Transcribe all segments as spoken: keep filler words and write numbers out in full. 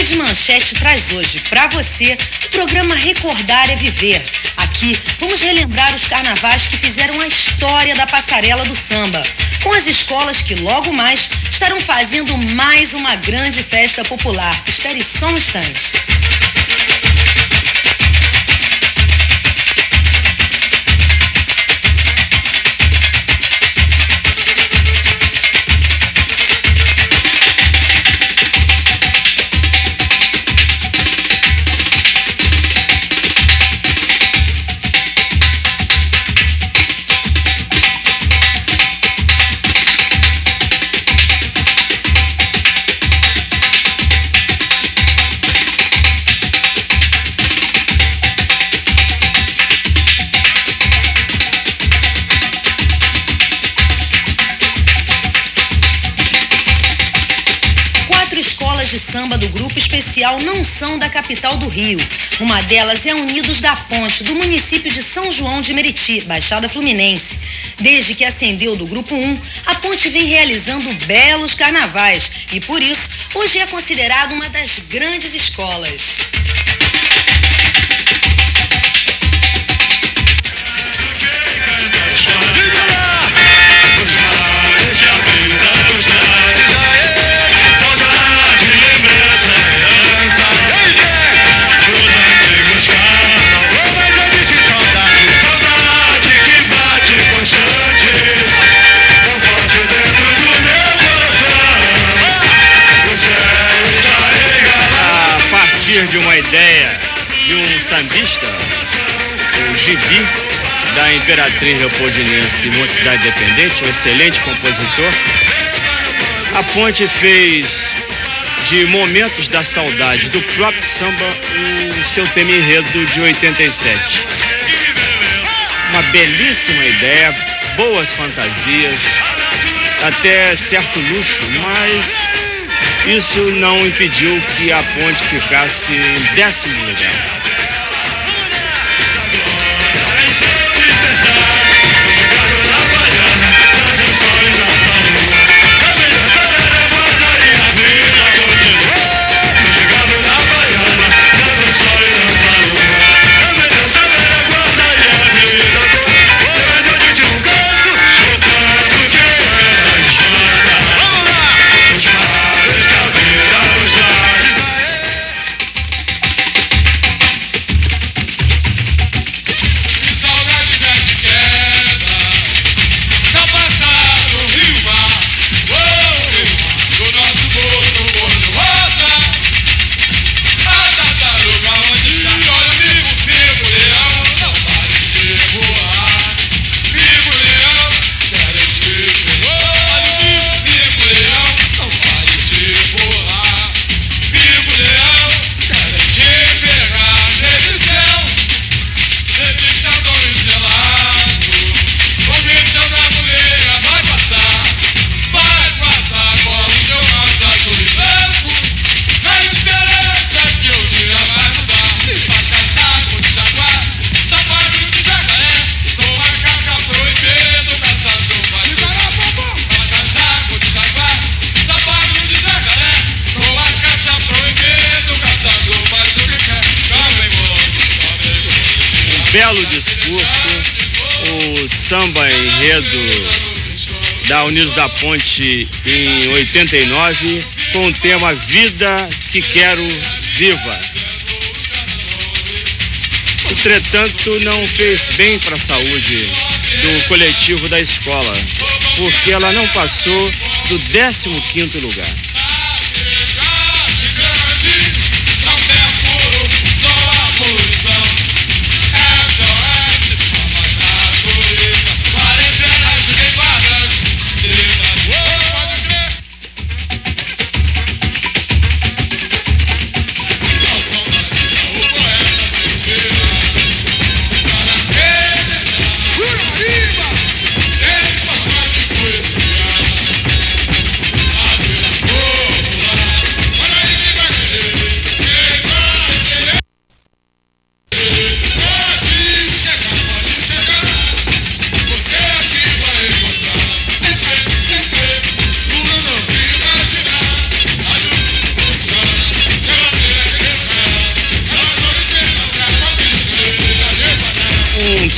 Rede Manchete traz hoje para você o programa Recordar é Viver. Aqui vamos relembrar os carnavais que fizeram a história da passarela do samba, com as escolas que logo mais estarão fazendo mais uma grande festa popular. Espere só um instante. De samba do Grupo Especial não são da capital do Rio. Uma delas é a Unidos da Ponte, do município de São João de Meriti, Baixada Fluminense. Desde que ascendeu do Grupo um, a Ponte vem realizando belos carnavais e, por isso, hoje é considerada uma das grandes escolas. De uma ideia de um sambista, o Gibi, da Imperatriz Leopoldinense Mocidade Independente, um excelente compositor, a Ponte fez de Momentos da Saudade do próprio samba o seu tema enredo de oitenta e sete. Uma belíssima ideia, boas fantasias, até certo luxo, mas isso não impediu que a Ponte ficasse em décimo lugar. Belo discurso, o samba enredo da Unidos da Ponte em oitenta e nove, com o tema Vida que Quero Viva. Entretanto, não fez bem para a saúde do coletivo da escola, porque ela não passou do décimo quinto lugar. Oh!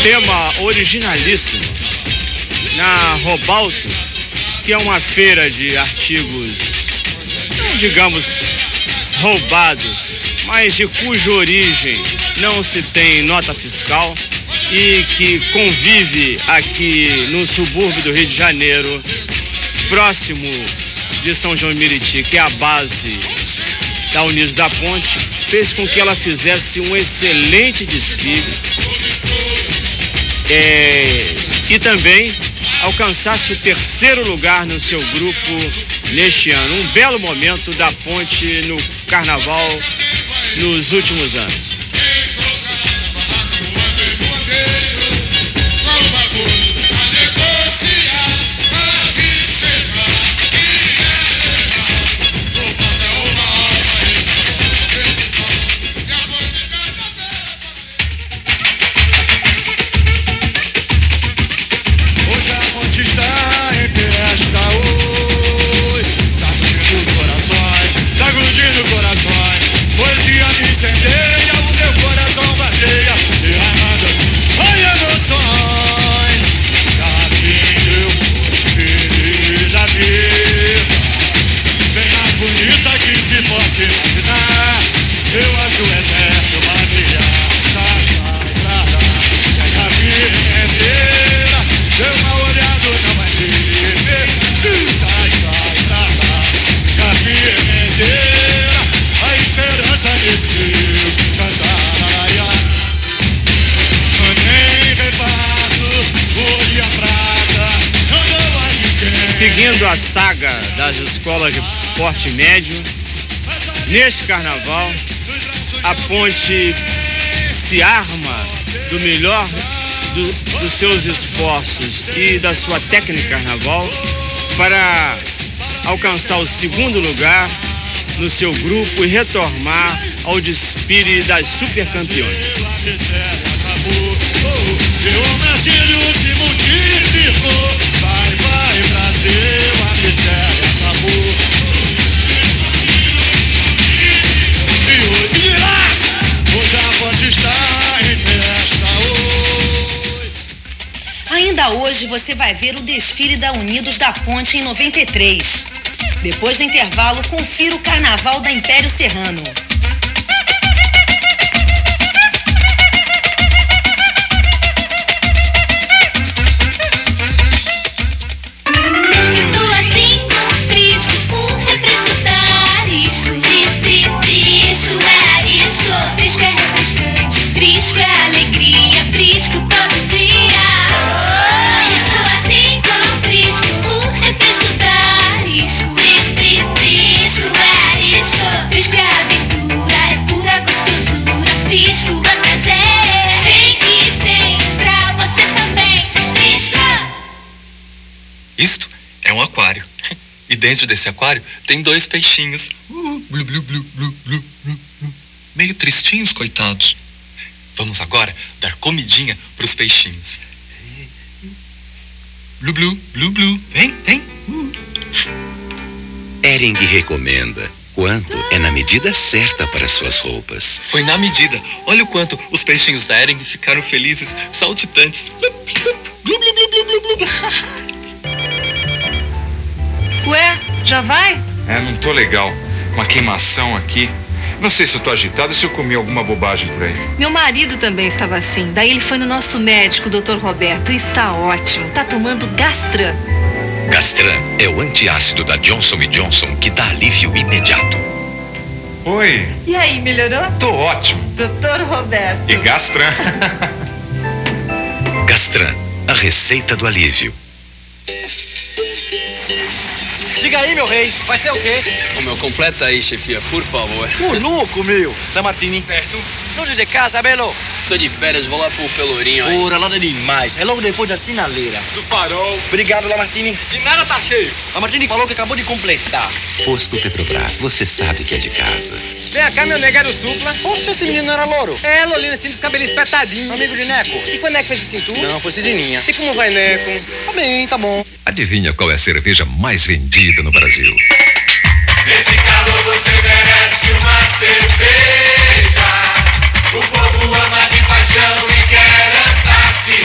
tema originalíssimo. Na Robalto, que é uma feira de artigos, não digamos roubados, mas de cuja origem não se tem nota fiscal e que convive aqui no subúrbio do Rio de Janeiro, próximo de São João de Meriti, que é a base da Unidos da Ponte, fez com que ela fizesse um excelente desfile é, e também alcançasse o terceiro lugar no seu grupo neste ano. Um belo momento da Ponte no Carnaval nos últimos anos. Seguindo a saga das escolas de porte médio, neste carnaval, a Ponte se arma do melhor do, dos seus esforços e da sua técnica carnaval para alcançar o segundo lugar no seu grupo e retornar ao desfile das supercampeões. Ainda hoje você vai ver o desfile da Unidos da Ponte em noventa e três. Depois do intervalo, confira o Carnaval da Império Serrano. Isto é um aquário. E dentro desse aquário tem dois peixinhos. Uh, blu, blu, blu, blu, blu, blu. Meio tristinhos, coitados. Vamos agora dar comidinha para os peixinhos. Blu, blu, blu, blu. Vem, vem. Uh. Hering recomenda. Quanto é na medida certa para suas roupas. Foi na medida. Olha o quanto os peixinhos da Hering ficaram felizes, saltitantes. Blu, blu, blu, blu, blu, blu, blu. Ué, já vai? É, não tô legal. Uma queimação aqui. Não sei se eu tô agitado ou se eu comi alguma bobagem por aí. Meu marido também estava assim. Daí ele foi no nosso médico, o doutor Roberto. E está ótimo. Tá tomando Gastran. Gastran é o antiácido da Johnson e Johnson que dá alívio imediato. Oi. E aí, melhorou? Tô ótimo. doutor Roberto. E Gastran? Gastran, a receita do alívio. Diga aí, meu rei, vai ser o quê? Ô, meu, completa aí, chefia, por favor. Ô, louco, meu. Da Martini. Certo? Onde de casa, Belo? Tô de férias, vou lá pro Pelourinho aí. Ora, nada demais. É logo depois da sinaleira. Do Farol. Obrigado, Lamartine. De nada tá cheio. Lamartine falou que acabou de completar. Posto Petrobras, você sabe que é de casa. Vem cá, meu negado supla. Poxa, esse menino era louro. É, Lolina, assim, dos cabelos espetadinhos. Amigo de Neco. E foi Neco que fez assim, tu? Não, foi Cizininha. E como vai, Neco? Tá bem, tá bom. Adivinha qual é a cerveja mais vendida no Brasil? Nesse calor você merece uma cerveja. O povo ama de paixão e quer andar firme.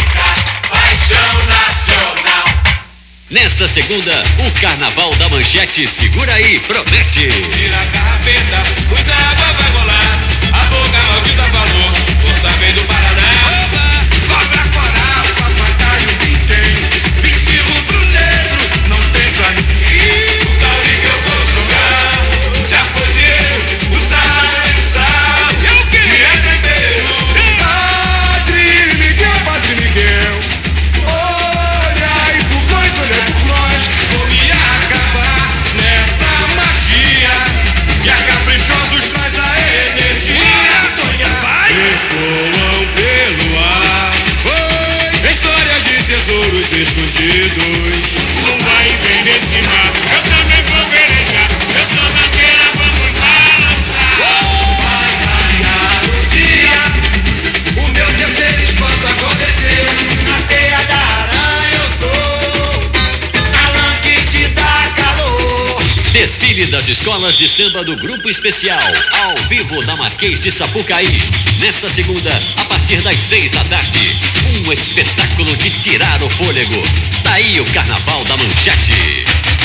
Nesta segunda, o Carnaval da Manchete segura aí, promete. Tira a carrapeta, muita água vai rolar. A boca maldita falou, força vem do Paraná. Cobra coral, papagaio quem tem. Vinte rubro negro, não tem pra ninguém. O sabe que eu vou jogar. Já foi eu, o sabe, sabe. Eu que me arrependo. Padre Miguel, Padre Miguel. Olha e por nós, olha por nós. Vou me acabar nessa magia. Que a caprichosos traz a energia. Sonha vai. Ecoam pelo ar. Foi histórias de tesouros escondidos. Não vai vem nesse mar. Eu também vou velejar. Eu sou banqueira, vamos balançar. Vai raiar o dia. O meu terceiro espanto aconteceu. Na teia da aranha eu tô. Na lã que te dá calor. Desfile das escolas de samba do Grupo Especial, ao vivo na Marquês de Sapucaí. Nesta segunda, a partir das seis da tarde. Um espetáculo de tirar o fôlego. Tá aí o Carnaval da Manchete.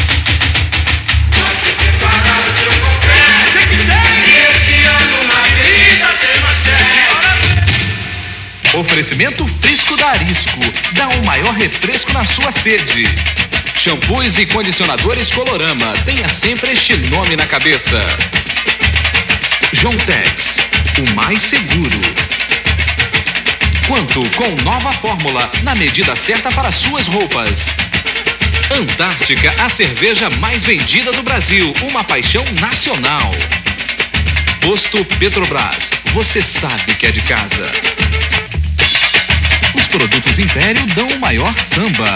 Oferecimento Frisco da Arisco. Dá um maior refresco na sua sede. Shampoos e condicionadores Colorama. Tenha sempre este nome na cabeça. Jontex, o mais seguro. Quanto com nova fórmula, na medida certa para suas roupas. Antártica, a cerveja mais vendida do Brasil. Uma paixão nacional. Posto Petrobras, você sabe que é de casa. Os produtos Império dão o maior samba.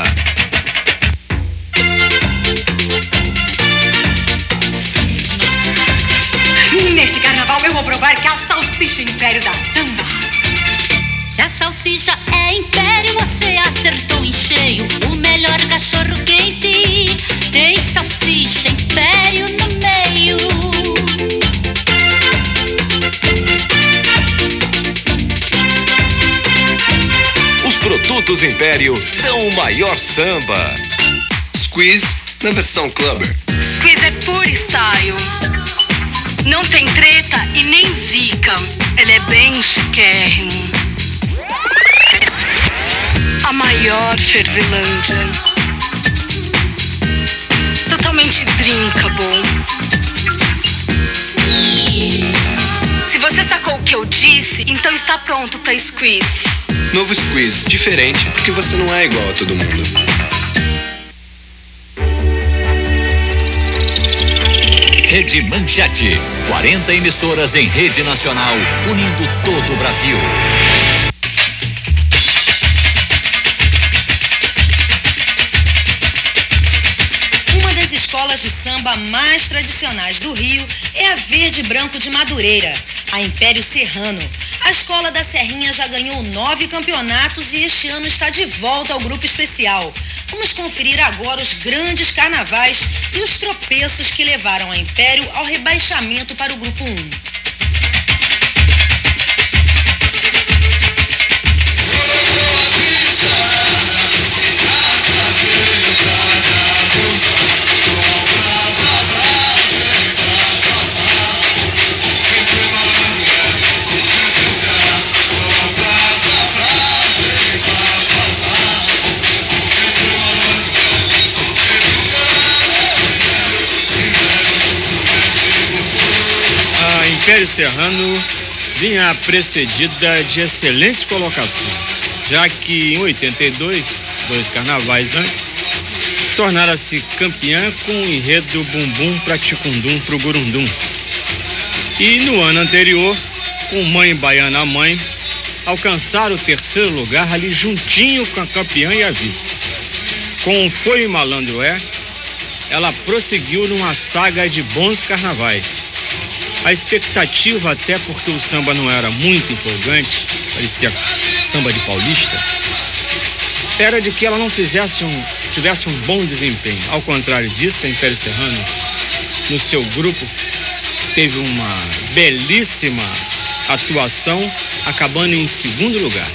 Neste carnaval eu vou provar que a salsicha Império da samba. Se a salsicha é Império, você acertou em cheio. O melhor cachorro quente tem salsicha Império no meio. Os produtos Império dão o maior samba. Squeeze na versão Clubber. Squeeze é pure style. Não tem treta e nem zica. Ele é bem chiquérrimo. A maior Fervilândia. Totalmente drinkable. Se você sacou o que eu disse, então está pronto para squeeze. Novo Squeeze, diferente porque você não é igual a todo mundo. Rede Manchete, quarenta emissoras em rede nacional, unindo todo o Brasil. Uma das escolas de samba mais tradicionais do Rio é a Verde Branco de Madureira, a Império Serrano. A escola da Serrinha já ganhou nove campeonatos e este ano está de volta ao Grupo Especial. Vamos conferir agora os grandes carnavais e os tropeços que levaram a Império ao rebaixamento para o Grupo um. Império Serrano vinha precedida de excelentes colocações, já que em oitenta e dois, dois carnavais antes, tornara-se campeã com o enredo Bumbum pra Ticundum pro Gurundum. E no ano anterior, com Mãe Baiana Mãe, alcançaram o terceiro lugar ali juntinho com a campeã e a vice. Com Foi Malandro É, ela prosseguiu numa saga de bons carnavais. A expectativa, até porque o samba não era muito empolgante, parecia samba de paulista, era de que ela não fizesse um, tivesse um bom desempenho. Ao contrário disso, a Império Serrano, no seu grupo, teve uma belíssima atuação, acabando em segundo lugar.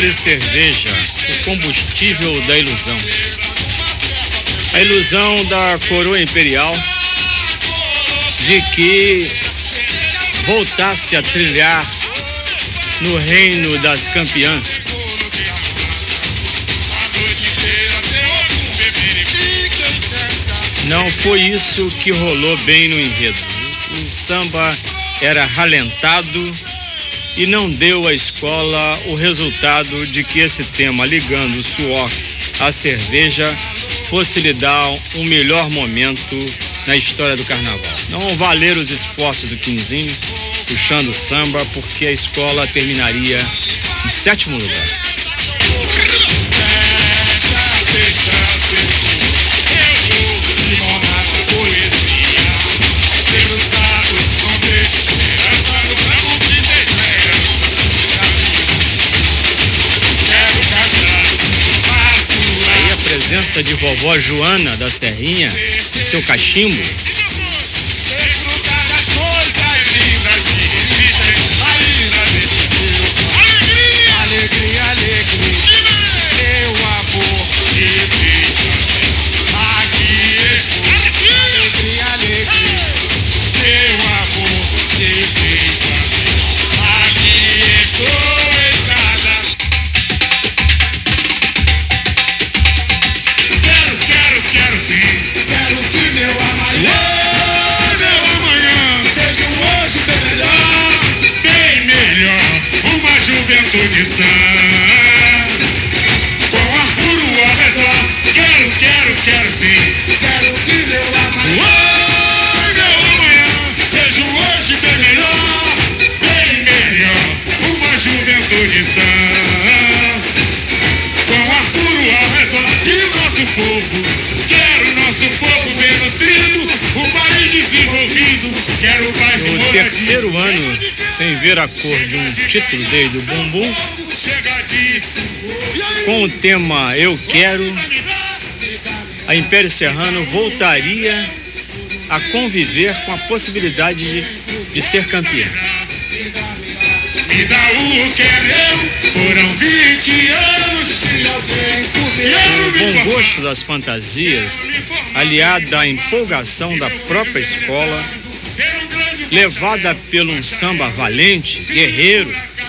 Adore cerveja, o combustível da ilusão. A ilusão da coroa imperial de que voltasse a trilhar no reino das campeãs. Não foi isso que rolou bem no enredo. O samba era ralentado e não deu à escola o resultado de que esse tema, ligando o suor à cerveja, fosse lhe dar um melhor momento na história do carnaval. Não valer os esforços do Quinzinho puxando o samba, porque a escola terminaria em sétimo lugar. Aí a presença de vovó Joana da Serrinha e seu cachimbo. Juventude sã, com Arturo ao redor, quero, quero, quero sim, quero que meu amanhã, oh, meu amanhã, seja hoje bem melhor, bem melhor, uma juventude sã, com Arturo ao redor, e o nosso povo, quero nosso povo bem nutrido, o país desenvolvido, quero paz e moradia. No terceiro ano, sem ver a cor de um título desde o bumbum, com o tema Eu Quero, a Império Serrano voltaria a conviver com a possibilidade de, de ser campeã. Me dá o que é meu, foram vinte anos que alguém comeu. O bom gosto das fantasias, aliada à empolgação da própria escola, levada pelo um samba valente, guerreiro,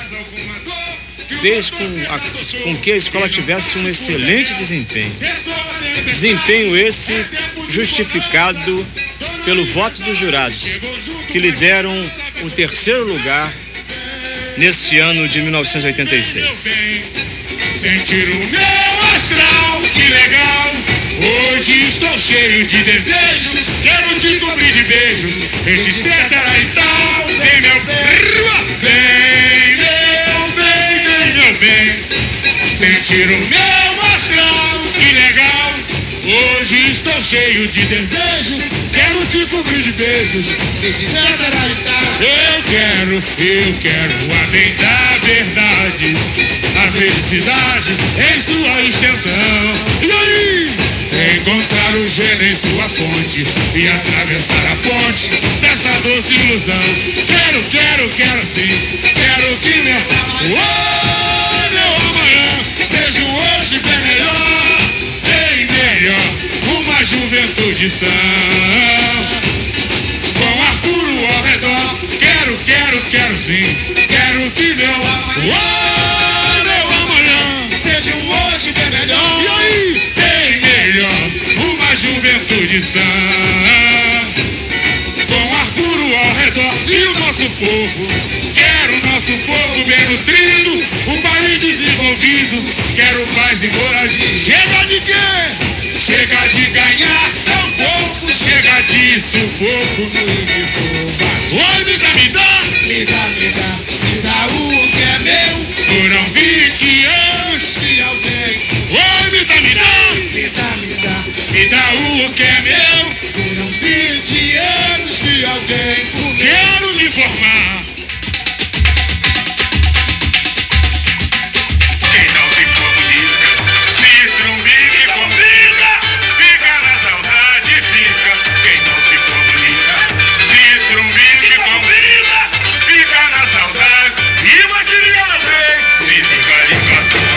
fez com, a, com que a escola tivesse um excelente desempenho. Desempenho esse justificado pelo voto dos jurados, que lhe deram o terceiro lugar neste ano de mil novecentos e oitenta e seis. Sentir o meu astral, que legal! Hoje estou cheio de desejos, quero te cobrir de beijos, etc e tal. Vem meu bem, vem meu bem, vem meu bem. Sentir o meu astral, que legal! Hoje estou cheio de desejos, quero te cobrir de beijos, etc e tal. Eu quero, eu quero a bem da verdade, a felicidade em sua extensão. E aí? Encontrar o gênio em sua fonte e atravessar a ponte dessa doce ilusão. Quero, quero, quero sim, quero que meu, oh, meu amanhã seja hoje bem melhor, bem melhor, uma juventude sã. Com Arturo ao redor, quero, quero, quero sim, quero que meu, oh, meu amanhã seja hoje bem melhor. E aí? Uma juventude sã, com Arturo ao redor e o nosso povo. Quero o nosso povo bem nutrido, um país desenvolvido. Quero paz e moradia. Chega de quê? Chega de ganhar tão pouco. Chega de sufoco no combate. Oi, me dá, me dá, me dá, me dá, me dá o que é meu. Foram vinte anos que alguém. Oi, me dá, me dá, me dá, me dá. Me dá o que é meu. Foram vinte anos que alguém comeu. Quero me formar. Quem não se comunica, se trumbique combina. Fica na saudade, fica. Quem não se comunica, se trumbique combina. Fica na saudade. E vai se ligar no bem. Se ficar em casa.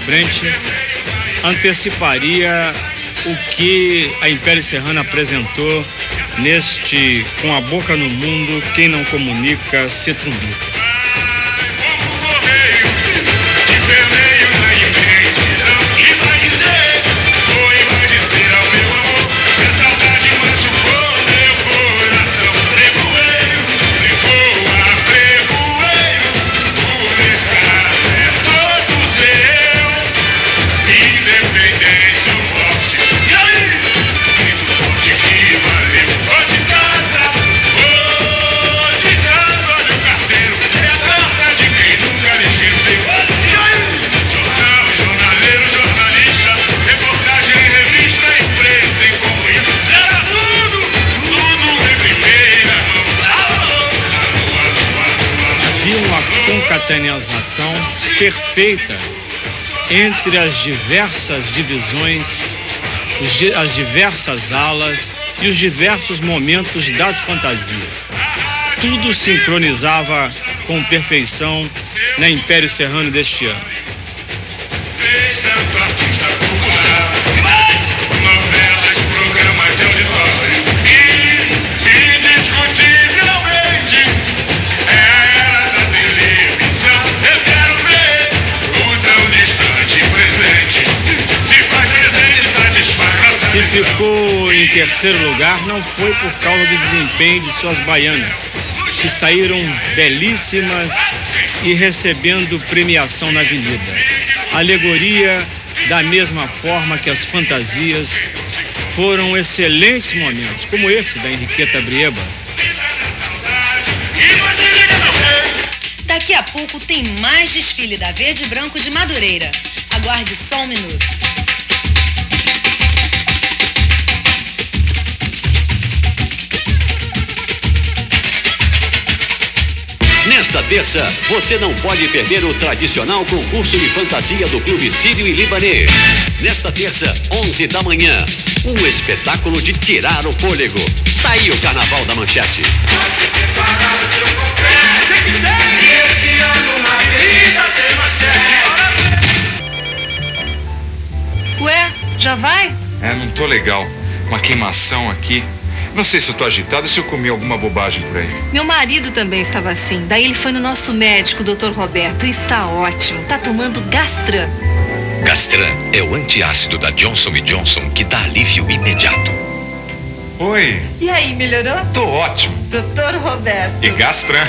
Brent anteciparia o que a Império Serrano apresentou neste Com a Boca no Mundo, Quem Não Comunica Se Trumbica. Concatenação perfeita entre as diversas divisões, as diversas alas e os diversos momentos das fantasias. Tudo sincronizava com perfeição na Império Serrano deste ano. Se ficou em terceiro lugar, não foi por causa do desempenho de suas baianas, que saíram belíssimas e recebendo premiação na avenida. Alegoria, da mesma forma que as fantasias, foram excelentes momentos, como esse da Henriqueta Brieba. Daqui a pouco tem mais desfile da Verde e Branco de Madureira. Aguarde só um minuto. Nesta terça, você não pode perder o tradicional concurso de fantasia do Clube Sírio e Libanês. Nesta terça, onze da manhã, um espetáculo de tirar o fôlego. Tá aí o Carnaval da Manchete. Ué, já vai? É, não tô legal. Uma queimação aqui. Não sei se eu tô agitado ou se eu comi alguma bobagem por aí. Meu marido também estava assim. Daí ele foi no nosso médico, doutor Roberto, e está ótimo. Tá tomando Gastran. Gastran é o antiácido da Johnson e Johnson que dá alívio imediato. Oi. E aí, melhorou? Tô ótimo. doutor Roberto. E Gastran?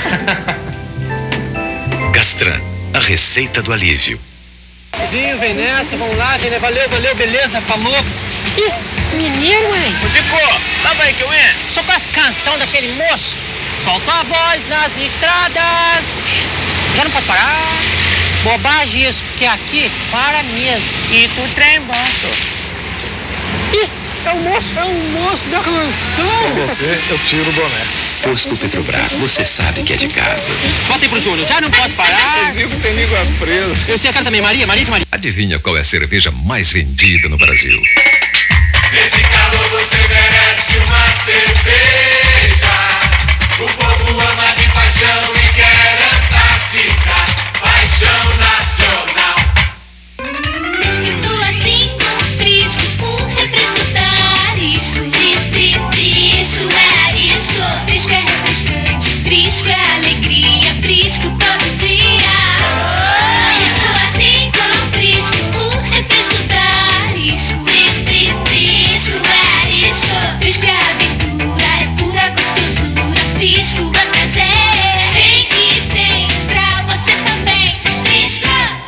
Gastran, a receita do alívio. Zinho, vem nessa, vamos lá, vem, valeu, valeu, beleza, falou. Ih, menino, hein? Ô, Zico, lá vai que eu entro. Só com as canção daquele moço. Solta a voz nas estradas. Já não posso parar. Bobagem isso, porque aqui para mesmo. E com o trem baixo. Ih, é o moço, é o moço da canção. Com você, eu tiro o boné. Posto Petrobras, você sabe que é de casa. Bota aí pro Júnior, já não posso parar. O Zico tem língua presa. Eu sei a cara também, Maria, Maria, Maria. Adivinha qual é a cerveja mais vendida no Brasil? Nesse calor você merece uma cerveja. O povo ama de paixão e quer Antártica. Paixão nacional. Eu tô assim com frisco, um refresco da Arisco. Frisco é Arisco. Frisco é refrescante, frisco é alegria, frisco todo dia. Eu tô assim com frisco, um refresco da Arisco. Frisco é Arisco. Frisco é aventura, é pura gostosura. Frisco é prazer. Vem que tem pra você também. Frisco.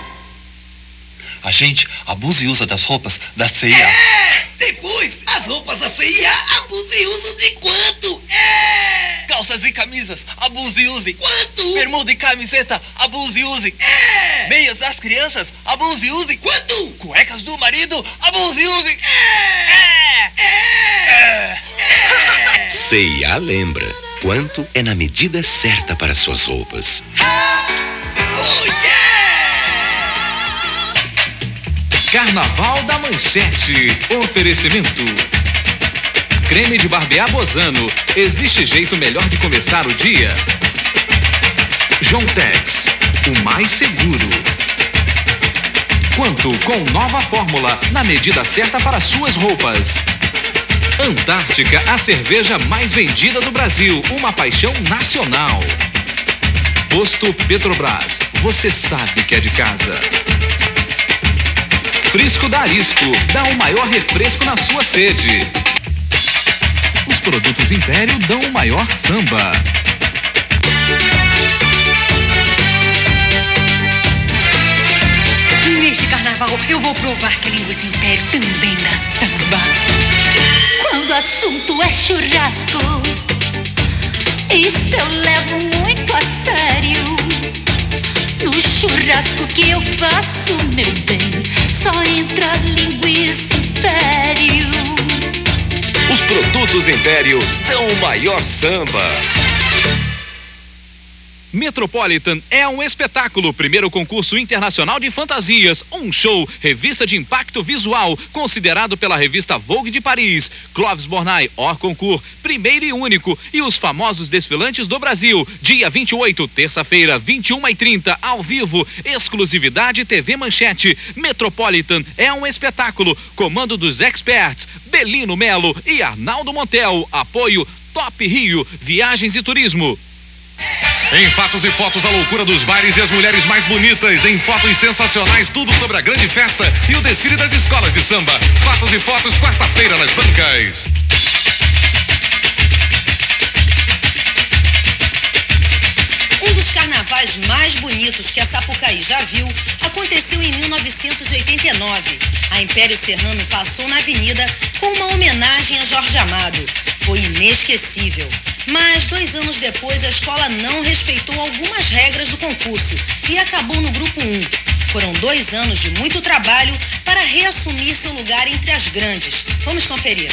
A gente abusa e usa das roupas da C I A. É! Depois, as roupas da C I A abusa e usa de quanto? É! Calças e camisas, abuse e use. Quanto? Bermuda e camiseta, abuse e use. É! Meias das crianças, abuse e use. Quanto? Cuecas do marido, abuse e use. É! É! É! É! C I A lembra, quanto é na medida certa para suas roupas. Oh, yeah! Carnaval da Manchete. Oferecimento. Creme de barbear Bozano. Existe jeito melhor de começar o dia. João Tex, o mais seguro. Quanto com nova fórmula, na medida certa para suas roupas. Antártica, a cerveja mais vendida do Brasil, uma paixão nacional. Posto Petrobras, você sabe que é de casa. Frisco da Arisco, dá o maior refresco na sua sede. Os produtos Império dão o maior samba. Neste carnaval eu vou provar que a linguiça Império também dá samba. Quando o assunto é churrasco, isso eu levo muito a sério. No churrasco que eu faço, meu bem, só entra linguiça Império. Os produtos Império dão o maior samba. Metropolitan é um espetáculo, primeiro concurso internacional de fantasias, um show, revista de impacto visual, considerado pela revista Vogue de Paris, Clovis Bornai, hors concours, primeiro e único, e os famosos desfilantes do Brasil, dia vinte e oito, terça-feira, vinte e uma e trinta, ao vivo, exclusividade T V Manchete. Metropolitan é um espetáculo, comando dos experts, Belino Melo e Arnaldo Montel, apoio Top Rio, Viagens e Turismo. Em Fatos e Fotos, a loucura dos bailes e as mulheres mais bonitas. Em Fotos Sensacionais, tudo sobre a grande festa e o desfile das escolas de samba. Fatos e Fotos, quarta-feira nas bancas. Um dos carnavais mais bonitos que a Sapucaí já viu aconteceu em mil novecentos e oitenta e nove. A Império Serrano passou na avenida com uma homenagem a Jorge Amado. Foi inesquecível. Mas dois anos depois a escola não respeitou algumas regras do concurso e acabou no grupo um. Foram dois anos de muito trabalho para reassumir seu lugar entre as grandes. Vamos conferir.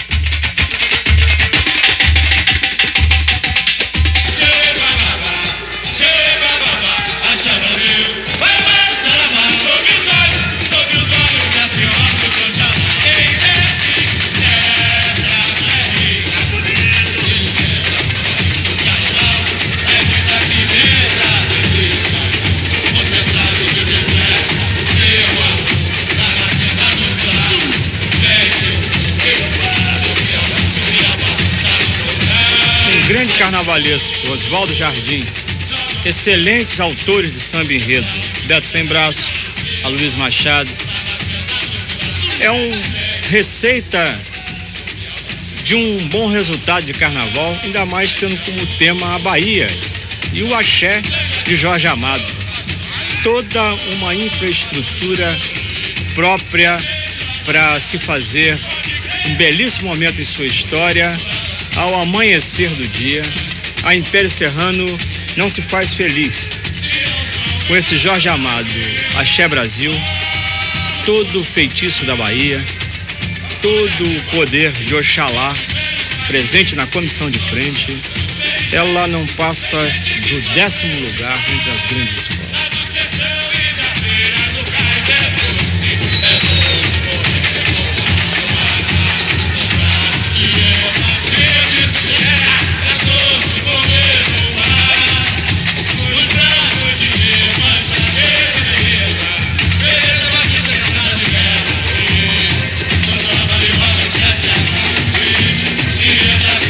Grande carnavalesco, Oswaldo Jardim, excelentes autores de samba enredo, Beto Sem Braço, Aloysio Machado. É um receita de um bom resultado de carnaval, ainda mais tendo como tema a Bahia e o axé de Jorge Amado. Toda uma infraestrutura própria para se fazer um belíssimo momento em sua história. Ao amanhecer do dia, a Império Serrano não se faz feliz com esse Jorge Amado, Axé Brasil, todo o feitiço da Bahia, todo o poder de Oxalá presente na comissão de frente. Ela não passa do décimo lugar entre as grandes escolas.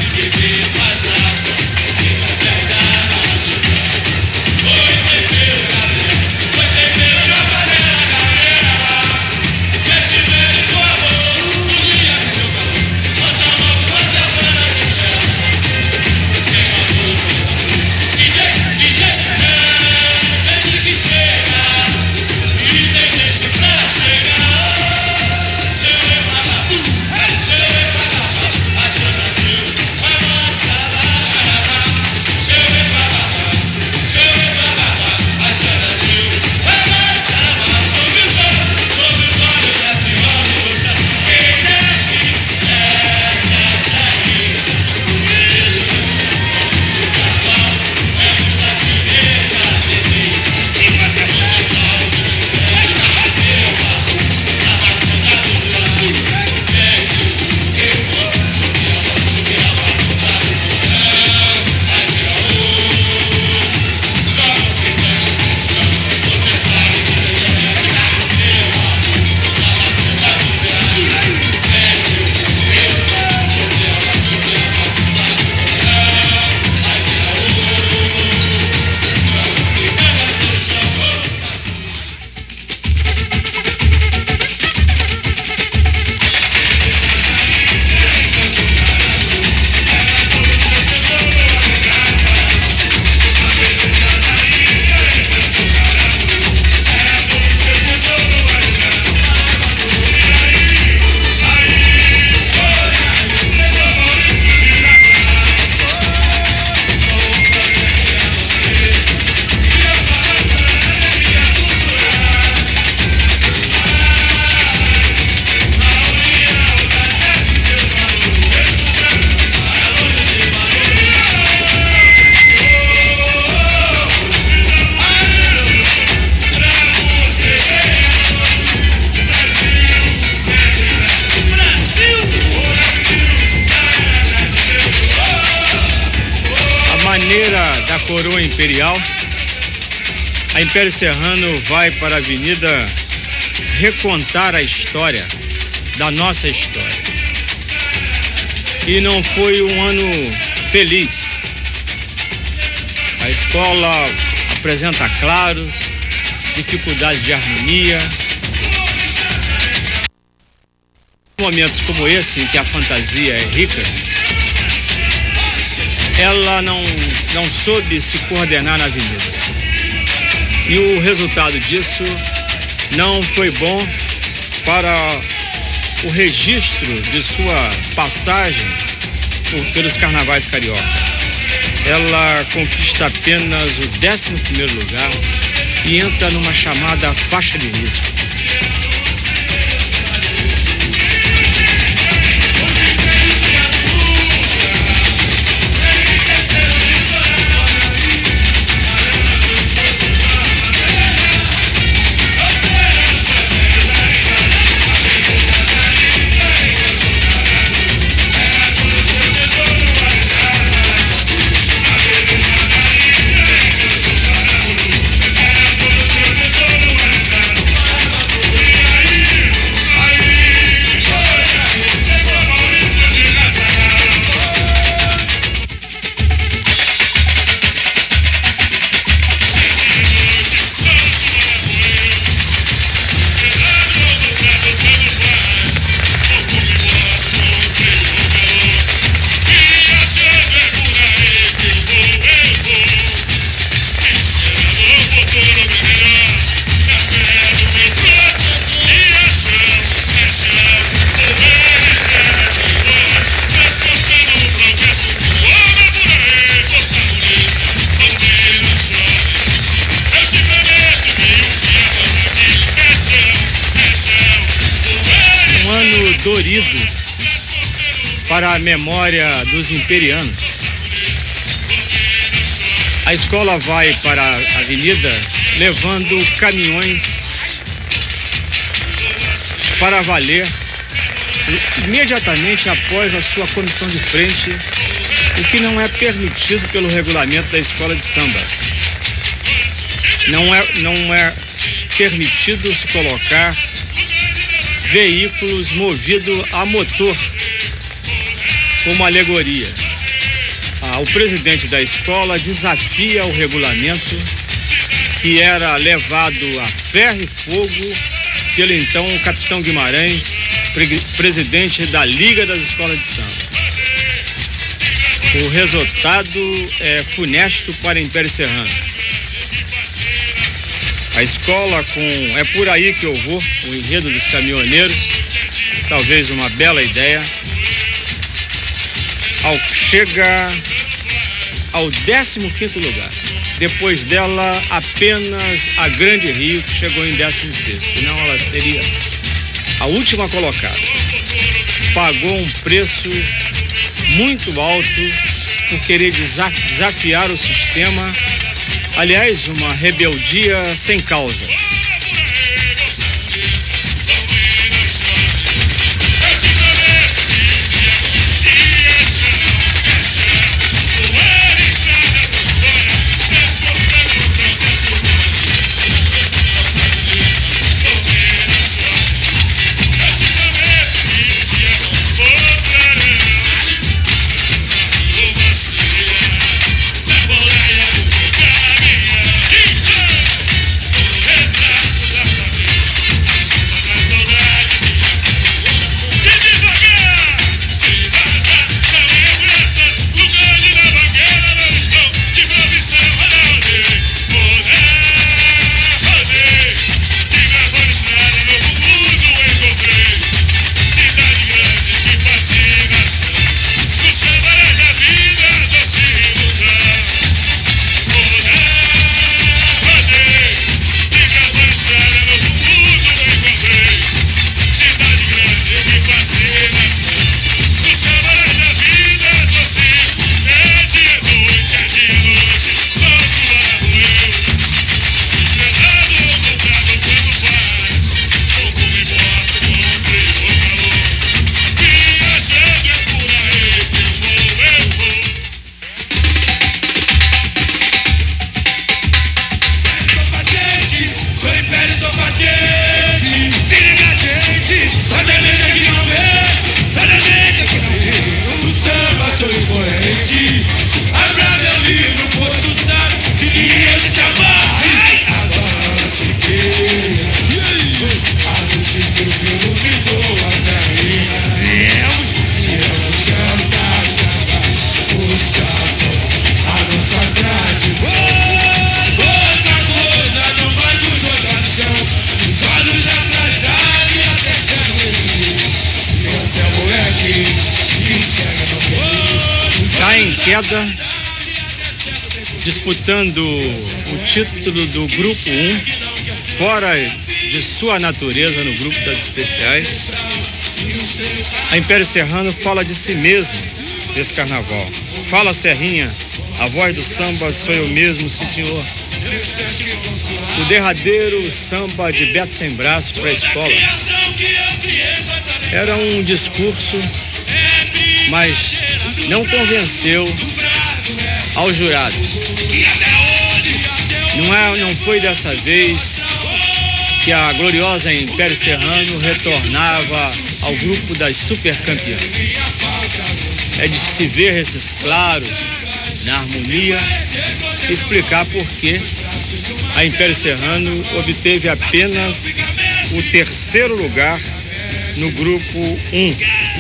Yeah. Coroa Imperial, a Império Serrano vai para a avenida recontar a história, da nossa história. E não foi um ano feliz. A escola apresenta claros, dificuldades de harmonia. Momentos como esse, em que a fantasia é rica, ela não, não soube se coordenar na avenida. E o resultado disso não foi bom para o registro de sua passagem por, pelos carnavais cariocas. Ela conquista apenas o décimo primeiro lugar e entra numa chamada faixa de risco. Dorido para a memória dos imperianos. A escola vai para a avenida levando caminhões para valer imediatamente após a sua comissão de frente, o que não é permitido pelo regulamento da escola de samba. Não é, não é permitido se colocar veículos movidos a motor como alegoria. Ah, o presidente da escola desafia o regulamento, que era levado a ferro e fogo pelo então capitão Guimarães, pre presidente da Liga das Escolas de Samba. O resultado é funesto para o Império Serrano. A escola com É Por Aí Que Eu Vou, o enredo dos caminhoneiros, talvez uma bela ideia, ao, chega ao décimo quinto lugar. Depois dela, apenas a Grande Rio, que chegou em décimo sexto. Senão ela seria a última colocada. Pagou um preço muito alto por querer desafiar o sistema. Aliás, uma rebeldia sem causa. Hey! queda, disputando o título do Grupo um, fora de sua natureza no grupo das especiais. A Império Serrano fala de si mesmo desse carnaval. Fala, Serrinha, a voz do samba sou eu mesmo, sim senhor. O derradeiro samba de Beto Sem Braço para a escola. Era um discurso, mas não convenceu aos jurados. Não, é, não foi dessa vez que a gloriosa Império Serrano retornava ao grupo das supercampeãs. É de se ver esses claros na harmonia, explicar por que a Império Serrano obteve apenas o terceiro lugar no grupo um.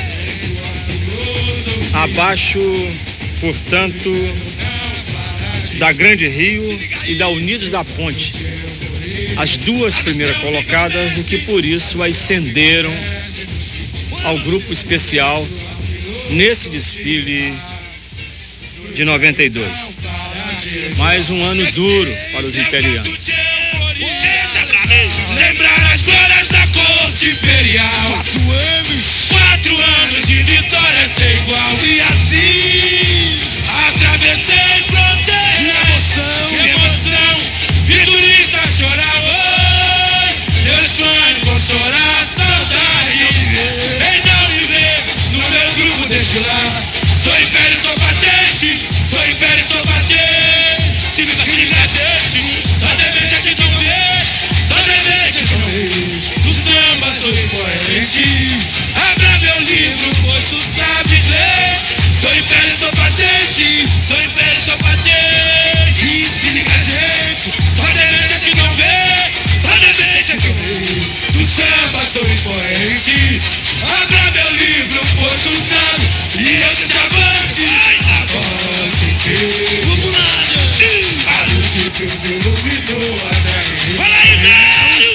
Abaixo, portanto, da Grande Rio e da Unidos da Ponte, as duas primeiras colocadas, e que por isso ascenderam ao grupo especial nesse desfile de noventa e dois. Mais um ano duro para os imperianos. Lembrar as glórias da corte imperial. Quatro anos, quatro anos de vitória sem igual. E assim atravessei fronteiras. De emoção, de emoção, vi turista chorar. Oi, meu sonho consolar saudade. Em não me ver no meu grupo desde lá. Sou império, sou patente. Sou império, sou patente. Se me liga, gente, só deveja que não vê. Só deveja que não vê. Do samba sou expoente. Abra meu livro, pois tu sabes ler. Sou império, sou patente. Sou império, sou patente. Se liga, gente, só deveja que não vê. Só deveja que não vê. Do samba sou expoente. Abra meu livro, pois tu sabes. E eu te avance. Avance que vamos lá, gente. A luz que o iluminou até. Fala aí, velho!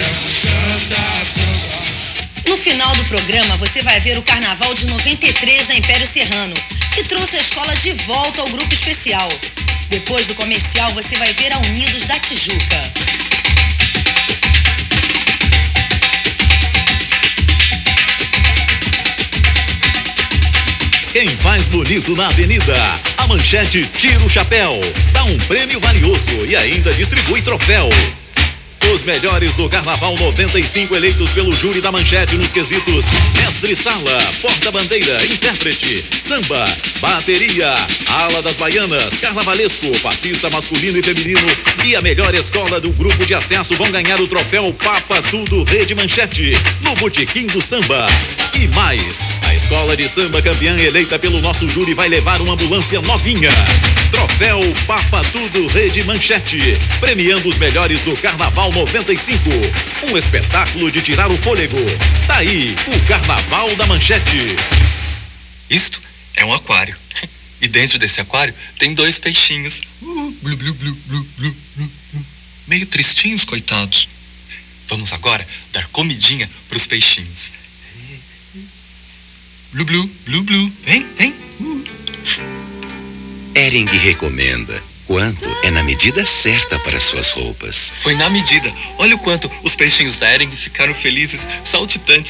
No final do programa, você vai ver o Carnaval de noventa e três da Império Serrano, que trouxe a escola de volta ao grupo especial. Depois do comercial, você vai ver a Unidos da Tijuca. Quem faz bonito na avenida, a Manchete tira o chapéu, dá um prêmio valioso e ainda distribui troféu. Os melhores do Carnaval noventa e cinco eleitos pelo júri da Manchete nos quesitos mestre-sala, porta-bandeira, intérprete, samba, bateria, ala das baianas, carnavalesco, passista masculino e feminino e a melhor escola do grupo de acesso vão ganhar o troféu Papa Tudo Rede Manchete no Botequim do Samba. E mais, a escola de samba campeã eleita pelo nosso júri vai levar uma ambulância novinha. Troféu Papa Tudo Rede Manchete, premiando os melhores do Carnaval noventa e cinco. Um espetáculo de tirar o fôlego. Tá aí, o Carnaval da Manchete. Isto é um aquário. E dentro desse aquário tem dois peixinhos. Uh, blu, blu, blu, blu, blu, blu. Meio tristinhos, coitados. Vamos agora dar comidinha pros peixinhos. Blu, blu, blu, blu. Vem, vem. Uh. Hering recomenda. Quanto é na medida certa para suas roupas. Foi na medida. Olha o quanto os peixinhos da Hering ficaram felizes, saltitantes.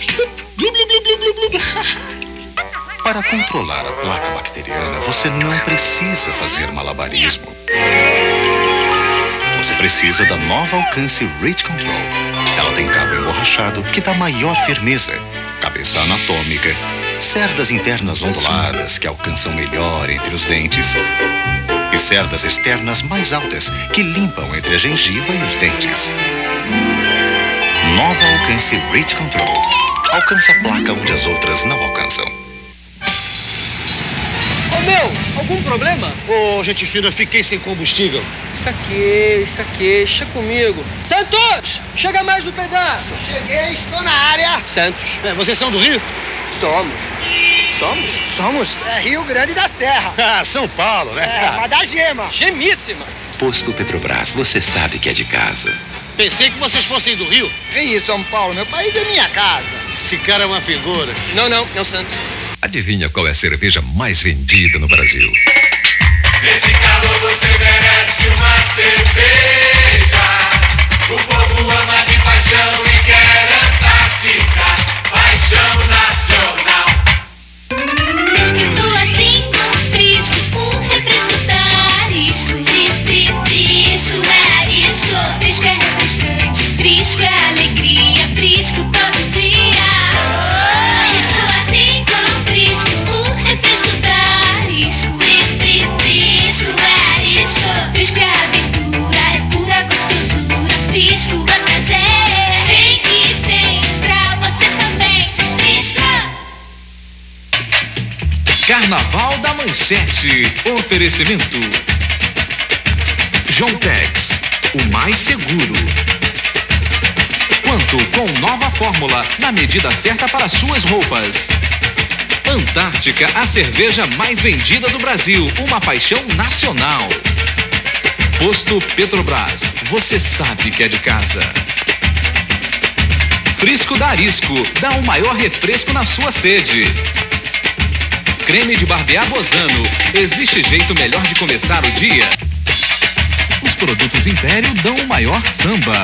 Para controlar a placa bacteriana, você não precisa fazer malabarismo. Você precisa da nova Alcance Reach Control. Ela tem cabo emborrachado que dá maior firmeza, cabeça anatômica, cerdas internas onduladas que alcançam melhor entre os dentes e cerdas externas mais altas que limpam entre a gengiva e os dentes. Nova Alcance Reach Control. Alcança a placa onde as outras não alcançam. Ô meu, algum problema? Ô, gente fina, fiquei sem combustível. Isso aqui, isso aqui, deixa comigo. Santos, chega mais um pedaço. Cheguei, estou na área. Santos. É, vocês são do Rio? Somos. Somos? Somos? É Rio Grande da Serra. Ah, São Paulo, né? É, mas da gema. Gemíssima. Posto Petrobras, você sabe que é de casa. Pensei que vocês fossem do Rio. Rio, São Paulo, meu país é minha casa. Esse cara é uma figura. Não, não, é o Santos. Adivinha qual é a cerveja mais vendida no Brasil? Nesse calor você merece uma cerveja. O povo ama de paixão e quer Antártica, paixão nacional. Estou assim com frisco, um refresco Tarisco. Tri, tri, frisco é arisco. Frisco é refrescante, frisco é alegria, frisco todo dia. Estou assim com frisco, um refresco Tarisco. Tri, tri, frisco é arisco. Frisco é aventura, é pura gostosura. Frisco é prazer, tem que tem pra você também. Frisco. Carnaval da Manchete. Oferecimento João Tex, o mais seguro. Quanto com nova fórmula, na medida certa para suas roupas. Antártica, a cerveja mais vendida do Brasil, uma paixão nacional. Posto Petrobras, você sabe que é de casa. Frisco da Arisco, dá um maior refresco na sua sede. Creme de barbear Bozano, existe jeito melhor de começar o dia. Os produtos Império dão o maior samba.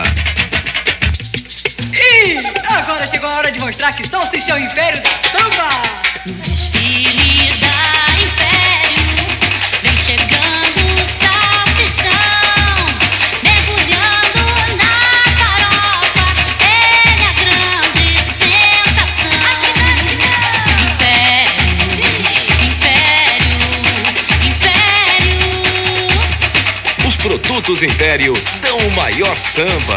E agora chegou a hora de mostrar que só se chama Império da Samba. No desfile da Império, vem chegando o salsichão, mergulhando na farofa, ele é a grande sensação. Império, Império, Império. Os produtos Império dão o maior samba.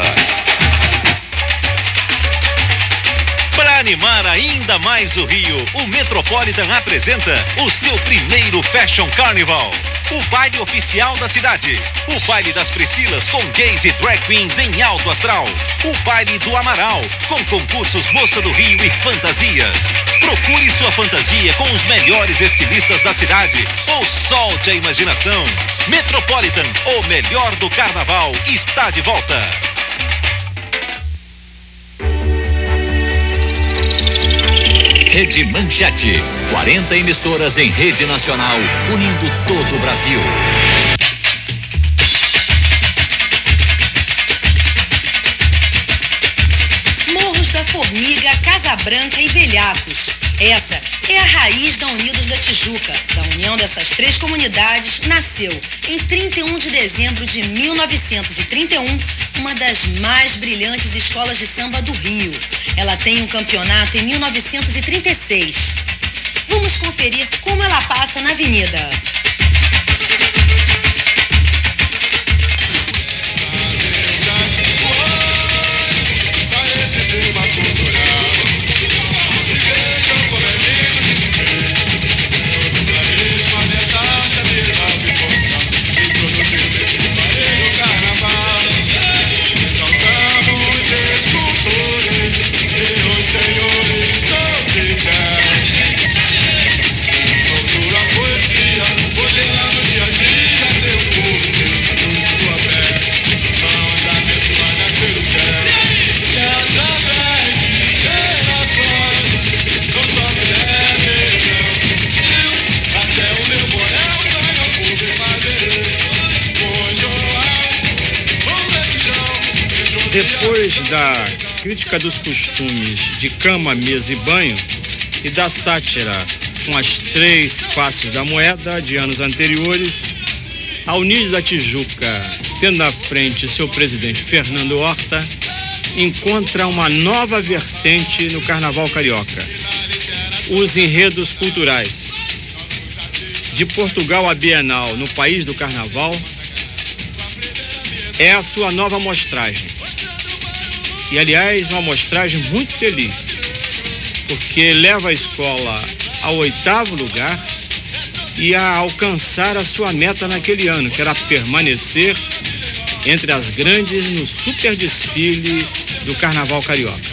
Para animar ainda mais o Rio, o Metropolitan apresenta o seu primeiro Fashion Carnival. O baile oficial da cidade. O baile das Priscilas com gays e drag queens em alto astral. O baile do Amaral com concursos Moça do Rio e fantasias. Procure sua fantasia com os melhores estilistas da cidade ou solte a imaginação. Metropolitan, o melhor do carnaval, está de volta. Rede Manchete, quarenta emissoras em rede nacional, unindo todo o Brasil. Morros da Formiga, Casa Branca e Velhacos. Essa é a raiz da Unidos da Tijuca. Da união dessas três comunidades, nasceu, em trinta e um de dezembro de mil novecentos e trinta e um, uma das mais brilhantes escolas de samba do Rio. Ela tem um campeonato em mil novecentos e trinta e seis. Vamos conferir como ela passa na avenida. Depois da crítica dos costumes de cama, mesa e banho e da sátira com as três faces da moeda de anos anteriores, a Unidos da Tijuca, tendo à frente seu presidente Fernando Horta, encontra uma nova vertente no carnaval carioca: os enredos culturais. De Portugal a Bienal no país do carnaval é a sua nova amostragem. E, aliás, uma amostragem muito feliz, porque leva a escola ao oitavo lugar e a alcançar a sua meta naquele ano, que era permanecer entre as grandes no super desfile do Carnaval Carioca.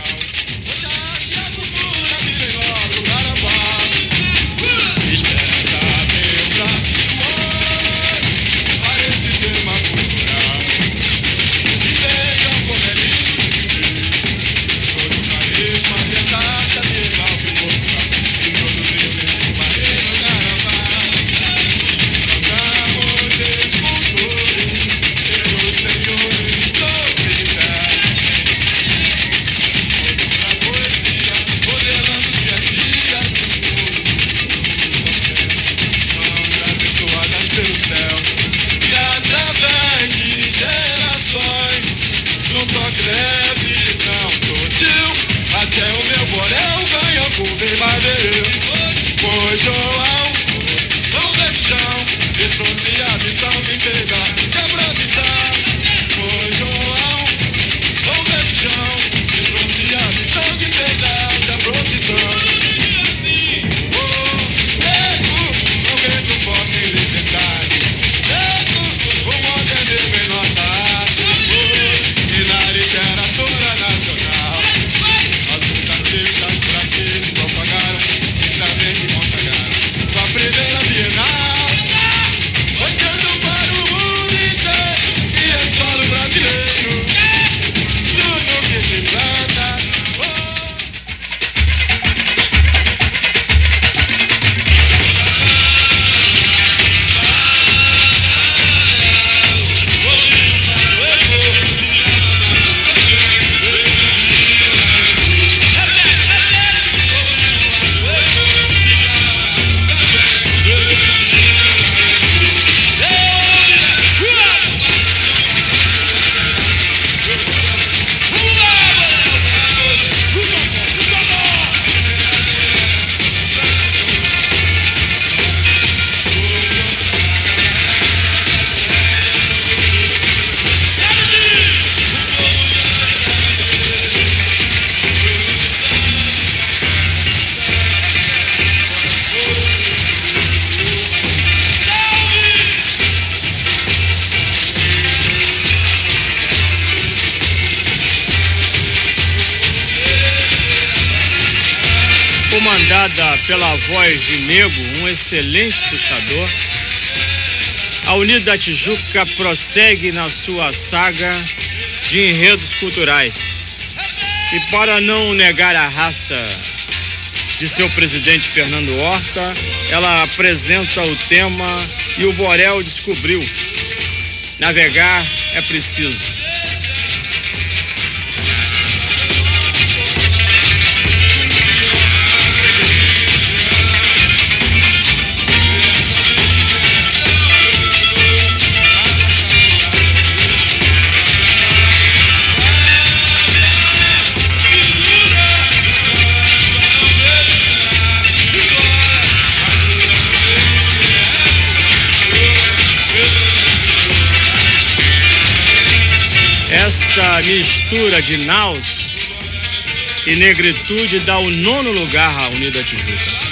comandada pela voz de Nego, um excelente puxador, a Unidos da Tijuca prossegue na sua saga de enredos culturais. E para não negar a raça de seu presidente Fernando Horta, ela apresenta o tema E o Borel Descobriu. Navegar é preciso. Essa mistura de naus e negritude dá o nono lugar à Unidos da Tijuca.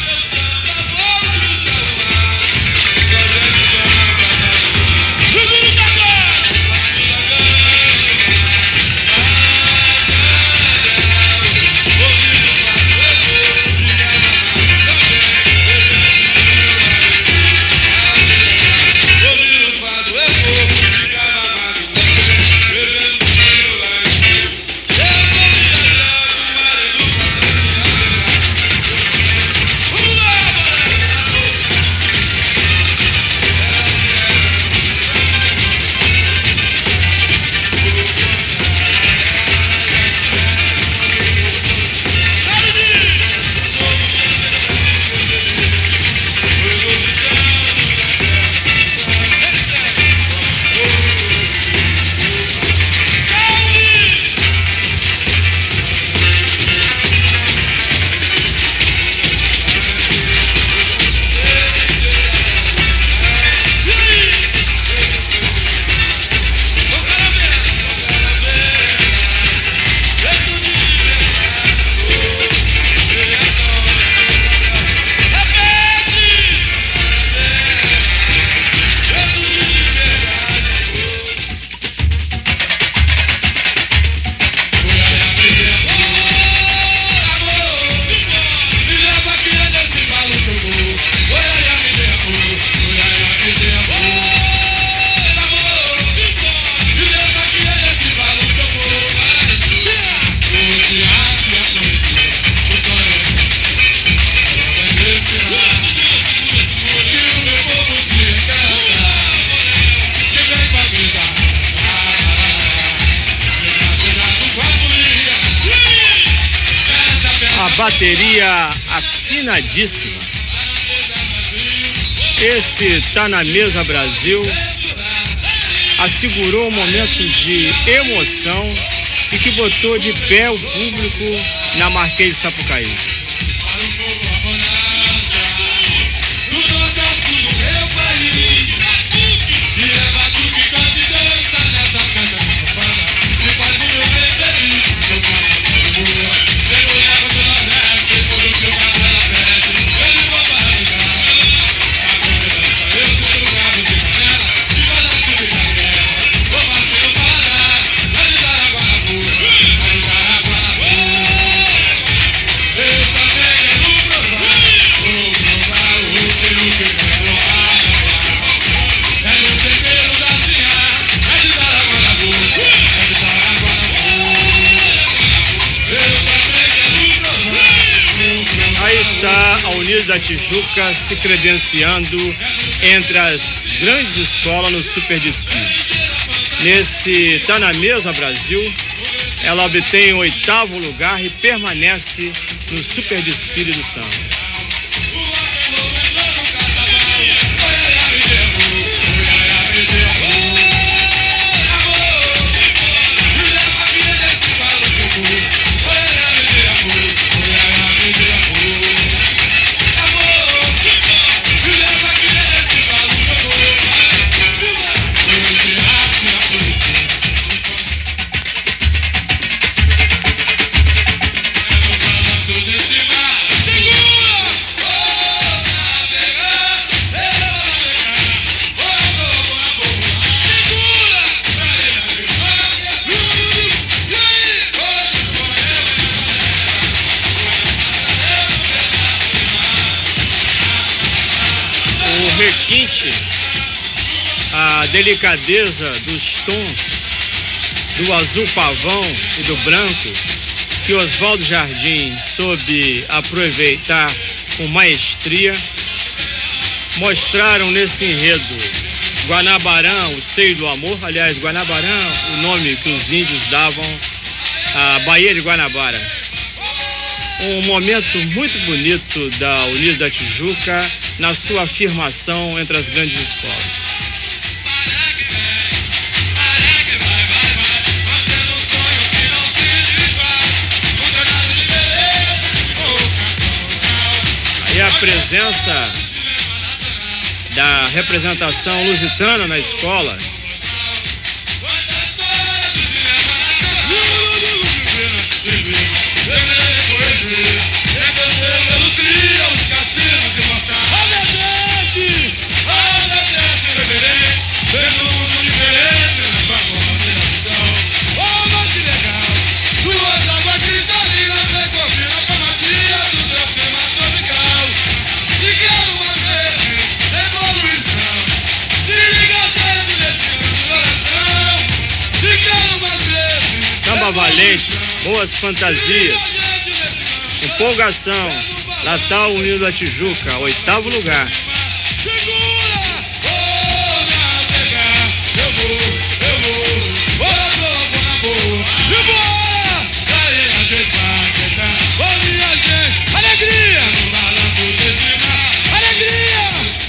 Bateria afinadíssima. Esse Tá na Mesa Brasil assegurou um momento de emoção e que botou de pé o público na Marquês de Sapucaí. A Unidos da Tijuca se credenciando entre as grandes escolas no super desfile. Nesse Tá na Mesa Brasil, ela obtém o oitavo lugar e permanece no super desfile do samba. Segura! requinte, a delicadeza dos tons do azul pavão e do branco que Oswaldo Jardim soube aproveitar com maestria, mostraram nesse enredo Guanabarã, o seio do amor. Aliás, Guanabarã, o nome que os índios davam à Baía de Guanabara. Um momento muito bonito da Unidos da Tijuca na sua afirmação entre as grandes escolas. E a presença da representação lusitana na escola. Samba valente, boas fantasias, empolgação, Natal Unido da Tijuca, oitavo lugar. Alegria! Alegria!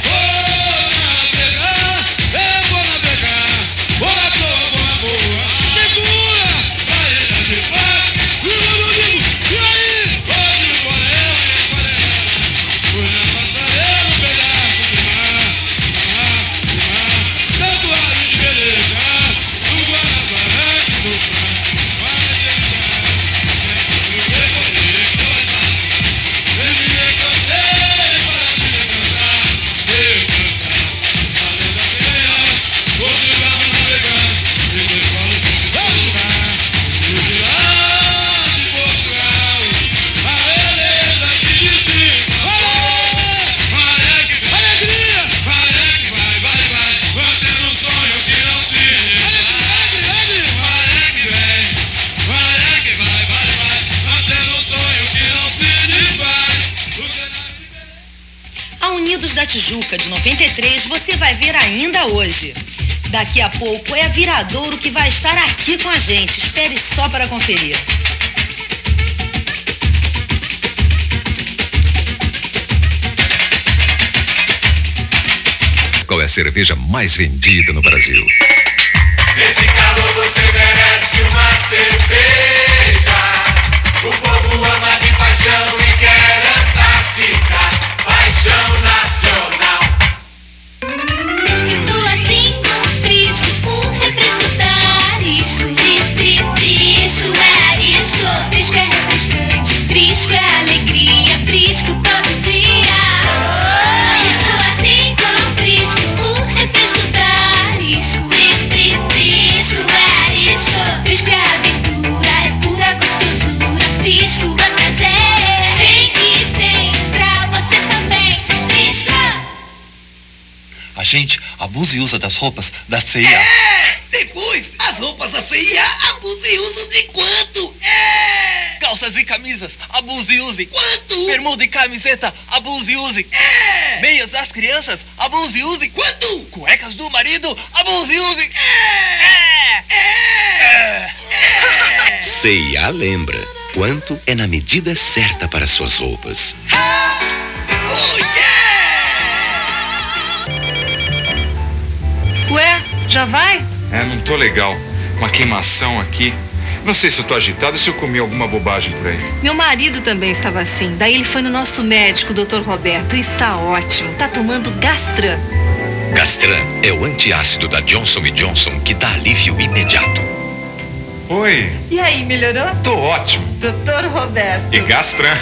Unidos da Tijuca de noventa e três você vai ver ainda hoje. Daqui a pouco é a Viradouro que vai estar aqui com a gente. Espere só para conferir. Qual é a cerveja mais vendida no Brasil? Nesse calor você merece uma cerveja. O povo ama de paixão e quer Antártica. Paixão nacional. Eu tô assim com frisco, um refresco tarisco. Tri, tri, frisco é arisco. Frisco é refrescante, frisco é alegria. Frisco todo dia. Estou assim com frisco, um refresco tarisco. Tri, tri, frisco é arisco. Frisco é aventura, é pura gostosura. Frisco é prazer. Tem que tem pra você também. Frisco. A gente abusa e usa das roupas da C I A. É! Depois, as roupas da C I A abusa e usa de quanto? É! Calças e camisas, abuse e use. Quanto? Bermuda e camiseta, abuse e use. É! Meias das crianças, abuse e use. Quanto? Cuecas do marido, abuse e use. É! É! É! É! C I A lembra, quanto é na medida certa para suas roupas. Oh, yeah! Ué, já vai? É, não tô legal. Uma queimação aqui. Não sei se eu tô agitado ou se eu comi alguma bobagem por aí. Meu marido também estava assim. Daí ele foi no nosso médico, doutor Roberto. Está ótimo. Tá tomando Gastran. Gastran é o antiácido da Johnson e Johnson que dá alívio imediato. Oi. E aí, melhorou? Tô ótimo. doutor Roberto. E Gastran?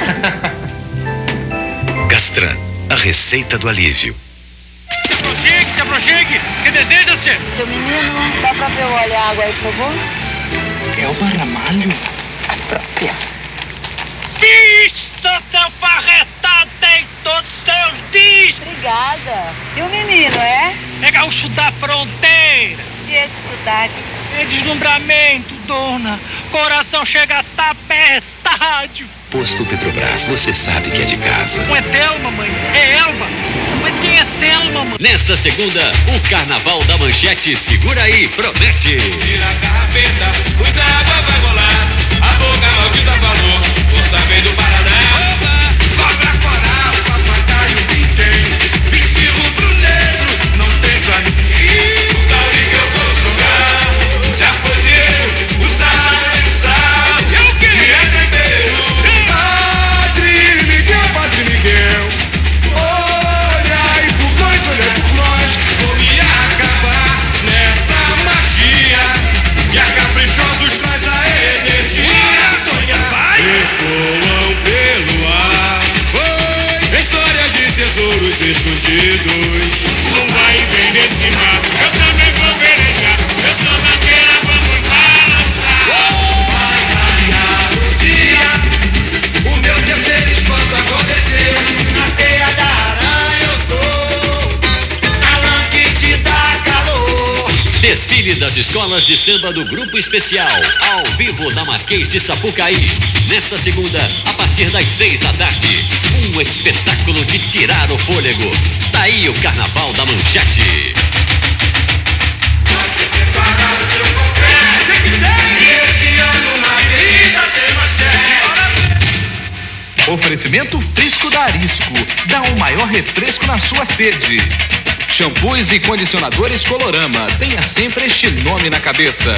Gastran, a receita do alívio. Se aproxigue, se aproxigue. Que deseja-se? Seu menino, dá pra ver o olho água aí, por favor? É uma ramalho? A própria. Vista, seu farretado, tem todos seus dias. Obrigada. nada. E o menino, é? É gaúcho da fronteira. E esse sotaque? É deslumbramento, dona. Coração chega a tá apertado. Posto Petrobras, você sabe que é de casa. Não é Thelma, mamãe, é Elba. Mas quem é Selma, mamãe? Nesta segunda, o Carnaval da Manchete segura aí, promete. Tira a carrapeta, muita água vai rolar. A boca maldita falou, força vem do Paraná. Cobra coral, papagaio tem. Vinte rubro-negro, não tem pra ninguém. O tauri que eu vou jogar, já foi eu, o sal, é o quê? É tempero. Padre Miguel, Padre Miguel. Olha aí por nós, olha por nós. Vou me acabar nessa magia que a Caprichosos traz a energia. Vai! Ecoam pelo ar. Foi histórias de tesouros escondidos. Não vai ver nesse mar. Eu também vou velejar. Eu tô na beira, vamos balançar. Vai clarear o dia. O meu terceiro espanto aconteceu. Na teia da aranha eu tô. Na lã que te dá calor. Desfile das escolas de samba do Grupo Especial, ao vivo na Marquês de Sapucaí. Nesta segunda, a partir das seis da tarde. Um espetáculo de tirar o fôlego. Tá aí o Carnaval da Manchete. Oferecimento Frisco da Arisco. Dá um maior refresco na sua sede. Shampoos e condicionadores Colorama. Tenha sempre este nome na cabeça.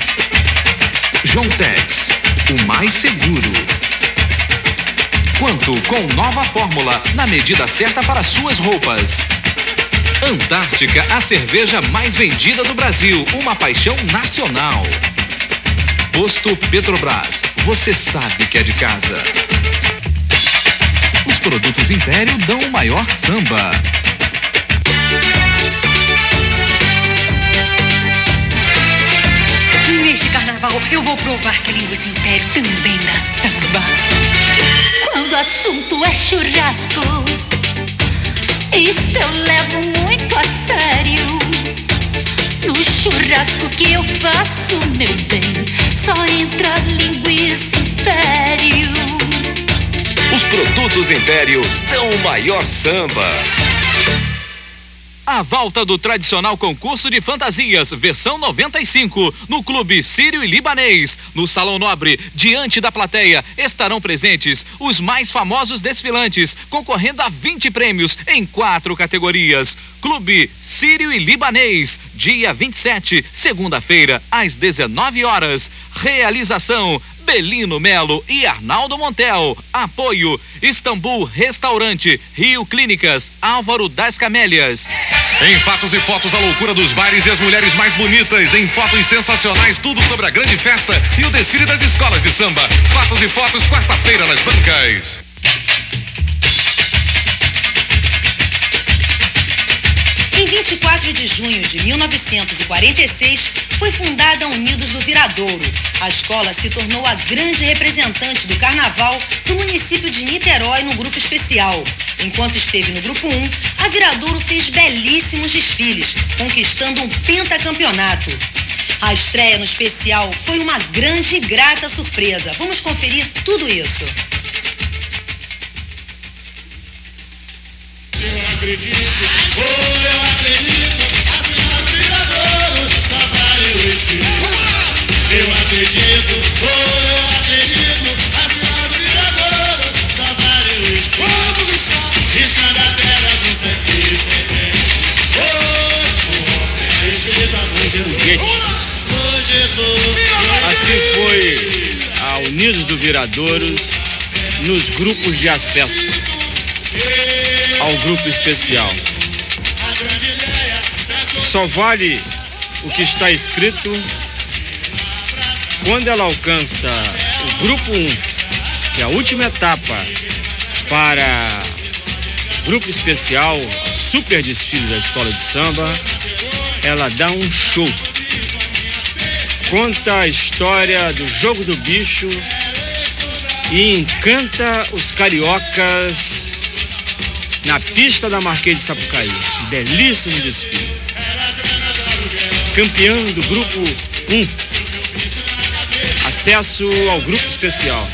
Jontex, o mais seguro. Quanto com nova fórmula, na medida certa para suas roupas. Antártica, a cerveja mais vendida do Brasil. Uma paixão nacional. Posto Petrobras, você sabe que é de casa. Os produtos Império dão o maior samba. Neste carnaval eu vou provar que a linguiça Império também dá samba. Quando o assunto é churrasco, isso eu levo muito a sério. No churrasco que eu faço, meu bem, só entra linguiça Império. Os produtos Império dão o maior samba. A volta do tradicional concurso de fantasias, versão noventa e cinco, no Clube Sírio e Libanês. No Salão Nobre, diante da plateia, estarão presentes os mais famosos desfilantes, concorrendo a vinte prêmios em quatro categorias. Clube Sírio e Libanês, dia vinte e sete, segunda-feira, às dezenove horas. Realização Belino Melo e Arnaldo Montel. Apoio Istambul Restaurante, Rio Clínicas, Álvaro das Camélias. Em Fatos e Fotos, a loucura dos bares e as mulheres mais bonitas. Em Fotos Sensacionais, tudo sobre a grande festa e o desfile das escolas de samba. Fatos e Fotos, quarta-feira nas bancas. Em vinte e quatro de junho de mil novecentos e quarenta e seis, foi fundada a Unidos do Viradouro. A escola se tornou a grande representante do carnaval do município de Niterói no Grupo Especial. Enquanto esteve no Grupo um, a Viradouro fez belíssimos desfiles, conquistando um pentacampeonato. A estreia no Especial foi uma grande e grata surpresa. Vamos conferir tudo isso. Eu acredito, oh, eu acredito, assim no Viradouro, só vale o espírito. Eu acredito, oh, eu acredito, assim no Viradouro, só vale o espírito. Isso é da terra do sangue sem oh, oh, é escrito a Assim foi a Unidos do Viradouros nos grupos de acesso ao grupo especial. Só vale o que está escrito quando ela alcança o grupo um, que é a última etapa para o grupo especial, super desfile da escola de samba. Ela dá um show, conta a história do jogo do bicho e encanta os cariocas na pista da Marquês de Sapucaí. Um belíssimo desfile. Campeão do grupo um. Acesso ao grupo especial.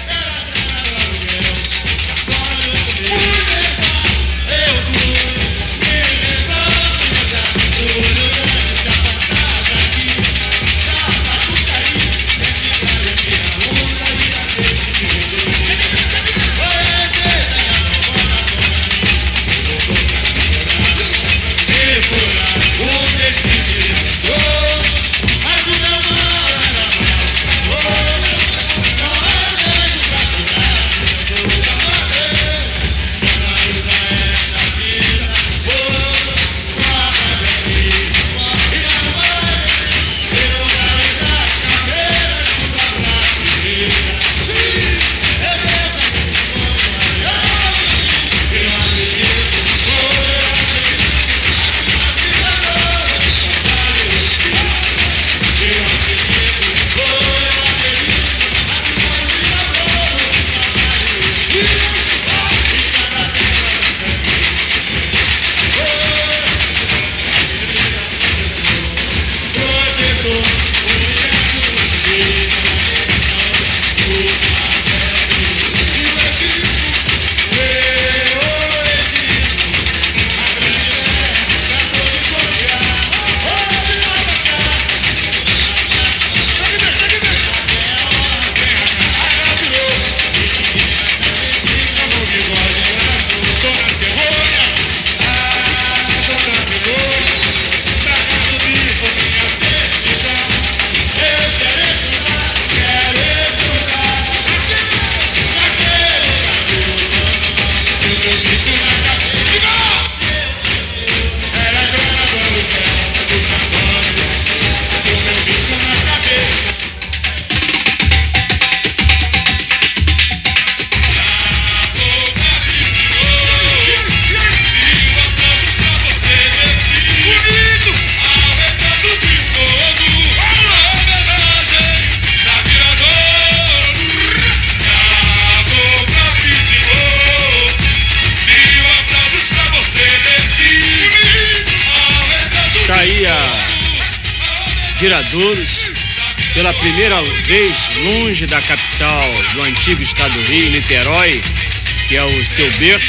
Viradouros, pela primeira vez longe da capital do antigo estado do Rio, Niterói, que é o seu berço,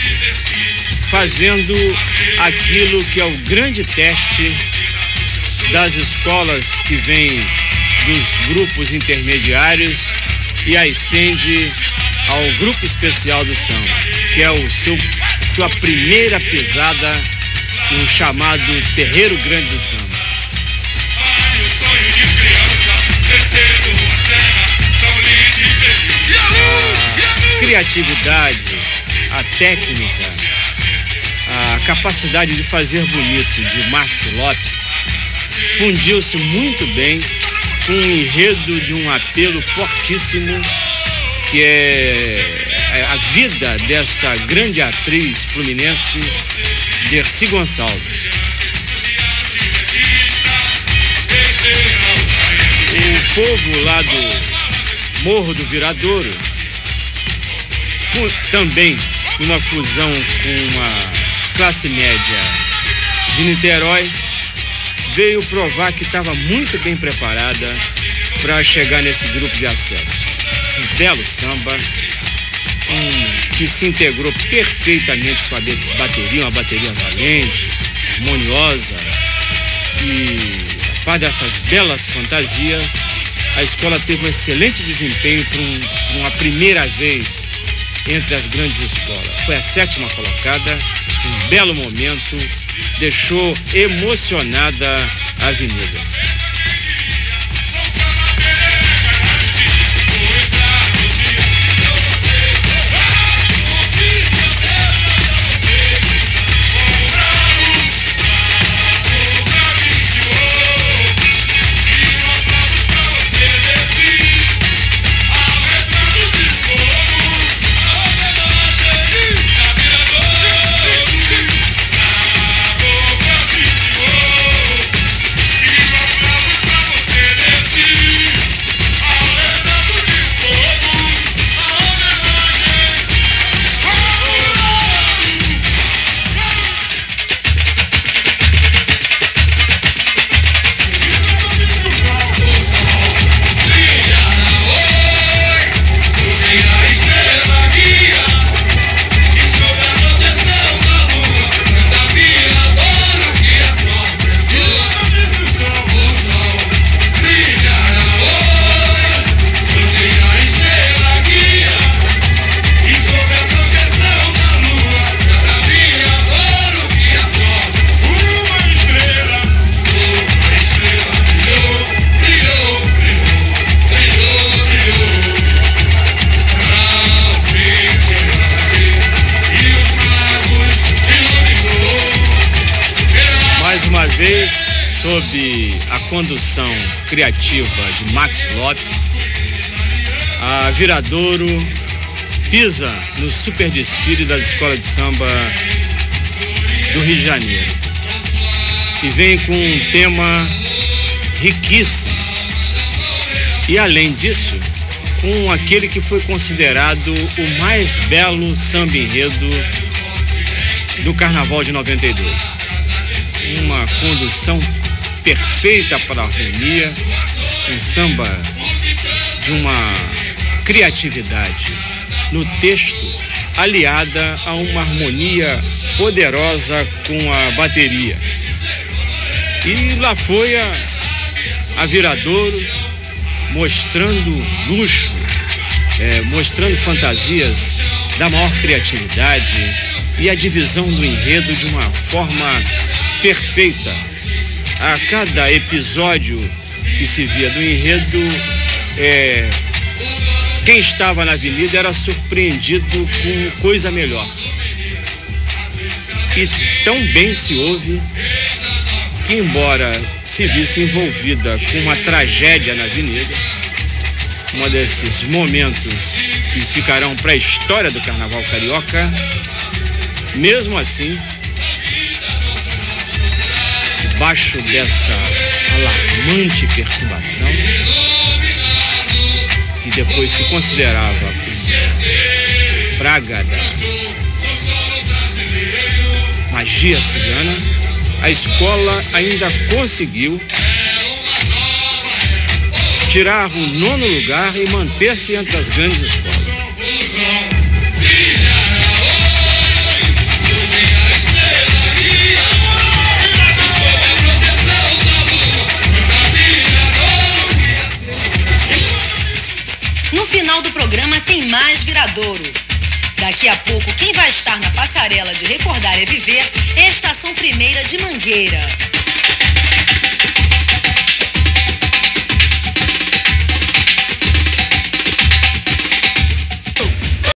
fazendo aquilo que é o grande teste das escolas que vêm dos grupos intermediários e ascende ao grupo especial do samba, que é o seu, sua primeira pisada no chamado Terreiro Grande do Samba. A criatividade, a técnica, a capacidade de fazer bonito de Marcos Lopes fundiu-se muito bem com um enredo de um apelo fortíssimo que é a vida dessa grande atriz fluminense, Dercy Gonçalves. O povo lá do Morro do Viradouro, também numa fusão com a classe média de Niterói, veio provar que estava muito bem preparada para chegar nesse grupo de acesso. Um belo samba, um, que se integrou perfeitamente com a bateria, uma bateria valente, harmoniosa, e a par dessas belas fantasias, a escola teve um excelente desempenho para um, uma primeira vez entre as grandes escolas. Foi a sétima colocada, um belo momento, deixou emocionada a avenida. dessa vez, sob a condução criativa de Max Lopes, a Viradouro pisa no super desfile das escolas de samba do Rio de Janeiro. E vem com um tema riquíssimo. E além disso, com aquele que foi considerado o mais belo samba enredo do Carnaval de noventa e dois. Uma condução perfeita para a harmonia, um samba de uma criatividade no texto, aliada a uma harmonia poderosa com a bateria. E lá foi a, a Viradouro mostrando luxo, é, mostrando fantasias da maior criatividade e a divisão do enredo de uma forma perfeita. A cada episódio que se via do enredo, é, quem estava na avenida era surpreendido com coisa melhor. E tão bem se ouve que, embora se visse envolvida com uma tragédia na avenida, um desses momentos que ficarão para a história do Carnaval Carioca, mesmo assim, debaixo dessa alarmante perturbação, que depois se considerava praga da magia cigana, a escola ainda conseguiu tirar o nono lugar e manter-se entre as grandes escolas. No final do programa tem mais Viradouro. Daqui a pouco, quem vai estar na passarela de Recordar é Viver é a Estação Primeira de Mangueira.